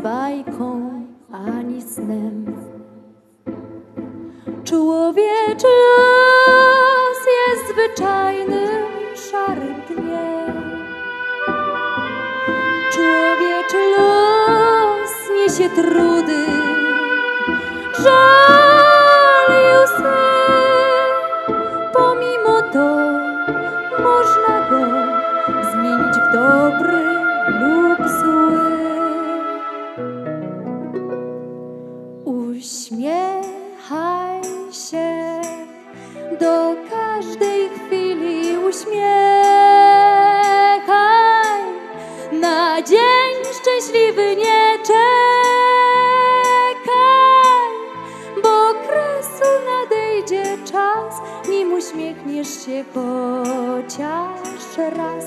bajką ani snem. Człowieczy los jest zwyczajnym, szarym dniem. Człowieczy los niesie trudy, żal i łzy. Pomimo to można go zmienić w dobry lub zły. Uśmiechaj się do każdej chwili, uśmiechaj. Na dzień szczęśliwy nie czekaj, bo kresu nadejdzie czas, nim uśmiechniesz się chociaż raz.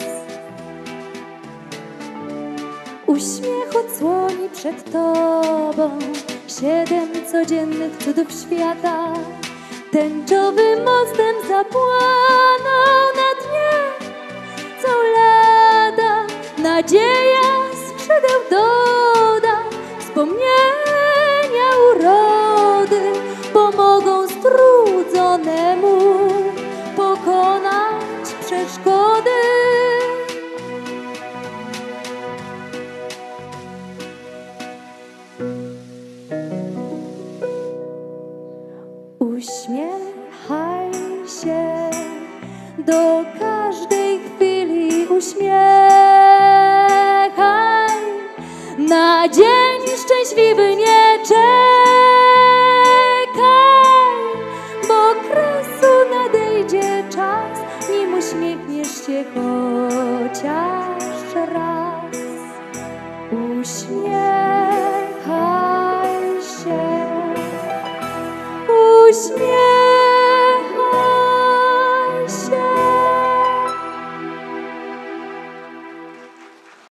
Uśmiech odsłoni przed tobą 7 codziennych cudów świata. Tęczowym mostem zapłonął na dnie co lata. Nadzieja skrzydeł doda, wspomnienia urody pomogą strudzonemu pokonać przeszkody. Uśmiechaj się do każdej chwili, uśmiechaj. Na dzień szczęśliwy nie czekaj, bo kresu nadejdzie czas, nim uśmiechniesz się chociaż raz. Uśmiechaj się. Uśmiech.